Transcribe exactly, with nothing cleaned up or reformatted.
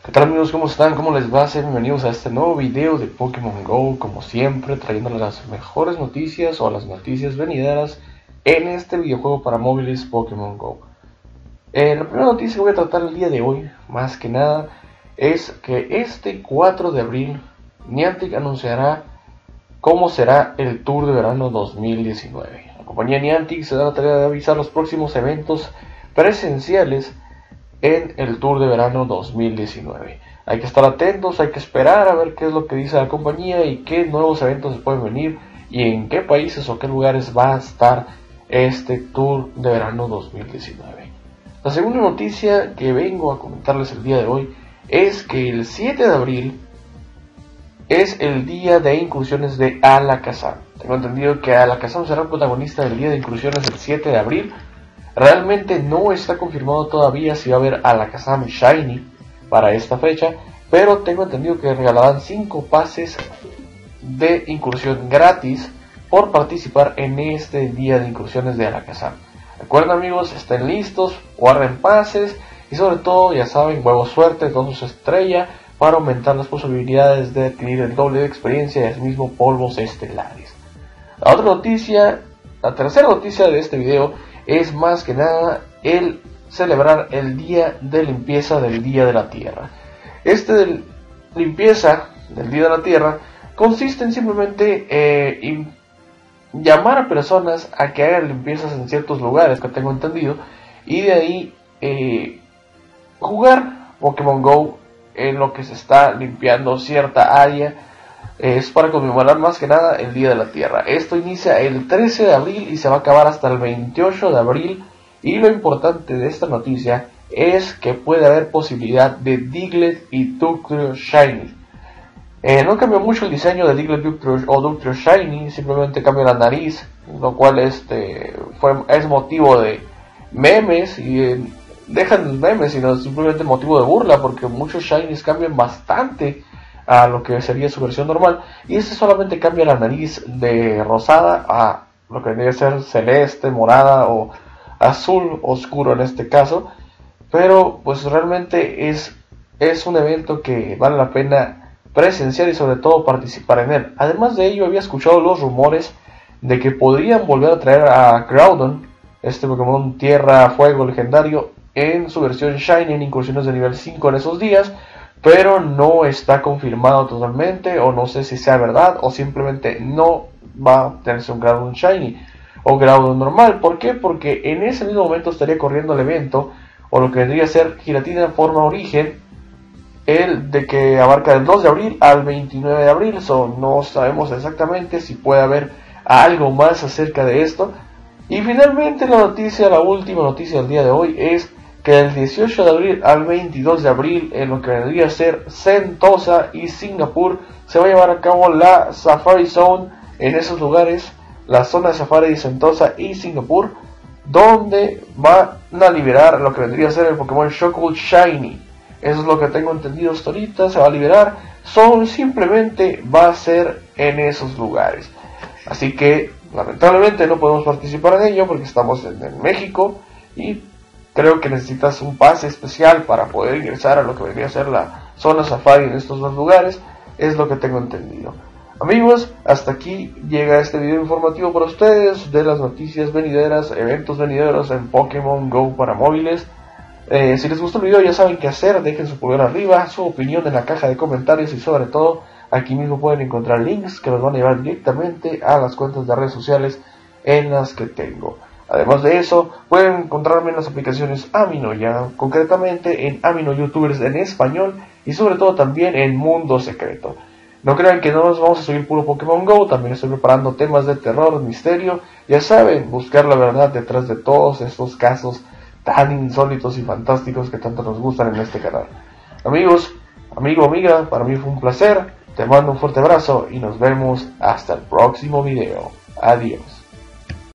¿Qué tal amigos? ¿Cómo están? ¿Cómo les va? Sean bienvenidos a este nuevo video de Pokémon Go, como siempre trayéndoles las mejores noticias o las noticias venideras en este videojuego para móviles Pokémon Go. Eh, la primera noticia que voy a tratar el día de hoy, más que nada, es que este cuatro de abril Niantic anunciará cómo será el Tour de Verano dos mil diecinueve. La compañía Niantic se da la tarea de avisar los próximos eventos presenciales en el Tour de Verano dos mil diecinueve. Hay que estar atentos, hay que esperar a ver qué es lo que dice la compañía y qué nuevos eventos se pueden venir y en qué países o qué lugares va a estar este Tour de Verano dos mil diecinueve. La segunda noticia que vengo a comentarles el día de hoy es que el siete de abril es el día de incursiones de Alakazam. Tengo entendido que Alakazam será el protagonista del día de incursiones el siete de abril. Realmente no está confirmado todavía si va a haber Alakazam Shiny para esta fecha, pero tengo entendido que regalarán cinco pases de incursión gratis por participar en este día de incursiones de Alakazam. Recuerden amigos, estén listos, guarden pases y sobre todo, ya saben, huevos suerte, dos estrella para aumentar las posibilidades de adquirir el doble de experiencia y asimismo polvos estelares. La otra noticia, la tercera noticia de este video es más que nada el celebrar el día de limpieza del Día de la Tierra. Este de limpieza del Día de la Tierra consiste en simplemente eh, llamar a personas a que hagan limpiezas en ciertos lugares que tengo entendido y de ahí eh, jugar Pokémon Go en lo que se está limpiando cierta área. Es para conmemorar más que nada el Día de la Tierra. Esto inicia el trece de abril y se va a acabar hasta el veintiocho de abril. Y lo importante de esta noticia es que puede haber posibilidad de Diglett y Dugtrio Shiny. Eh, no cambia mucho el diseño de Diglett Dugtrio o Dugtrio Shiny, simplemente cambia la nariz, lo cual este fue, es motivo de memes y eh, dejan los memes, sino simplemente motivo de burla, porque muchos Shinies cambian bastante a lo que sería su versión normal, y este solamente cambia la nariz de rosada a lo que debe ser celeste, morada o azul oscuro en este caso, pero pues realmente es, es un evento que vale la pena presenciar y sobre todo participar en él. Además de ello, había escuchado los rumores de que podrían volver a traer a Groudon, este Pokémon tierra fuego legendario, en su versión Shiny en incursiones de nivel cinco en esos días, pero no está confirmado totalmente, o no sé si sea verdad, o simplemente no va a tenerse un Groudon Shiny o Groudon normal. ¿Por qué? Porque en ese mismo momento estaría corriendo el evento, o lo que vendría a ser Giratina en forma origen, el de que abarca del dos de abril al veintinueve de abril, so no sabemos exactamente si puede haber algo más acerca de esto. Y finalmente la noticia, la última noticia del día de hoy es que del dieciocho de abril al veintidós de abril, en lo que vendría a ser Sentosa y Singapur, se va a llevar a cabo la Safari Zone en esos lugares, la zona de Safari de Sentosa y Singapur, donde van a liberar lo que vendría a ser el Pokémon Shockle Shiny. Eso es lo que tengo entendido hasta ahorita, se va a liberar, solo simplemente va a ser en esos lugares. Así que lamentablemente no podemos participar en ello porque estamos en, en México y creo que necesitas un pase especial para poder ingresar a lo que vendría a ser la zona Safari en estos dos lugares, es lo que tengo entendido. Amigos, hasta aquí llega este video informativo para ustedes de las noticias venideras, eventos venideros en Pokémon Go para móviles. Eh, si les gustó el video ya saben qué hacer, dejen su pulgar arriba, su opinión en la caja de comentarios y sobre todo aquí mismo pueden encontrar links que los van a llevar directamente a las cuentas de redes sociales en las que tengo. Además de eso, pueden encontrarme en las aplicaciones Aminoya, concretamente en Amino Youtubers en español y sobre todo también en Mundo Secreto. No crean que no nos vamos a subir puro Pokémon Go, también estoy preparando temas de terror, misterio, ya saben, buscar la verdad detrás de todos estos casos tan insólitos y fantásticos que tanto nos gustan en este canal. Amigos, amigo, amiga, para mí fue un placer, te mando un fuerte abrazo y nos vemos hasta el próximo video. Adiós.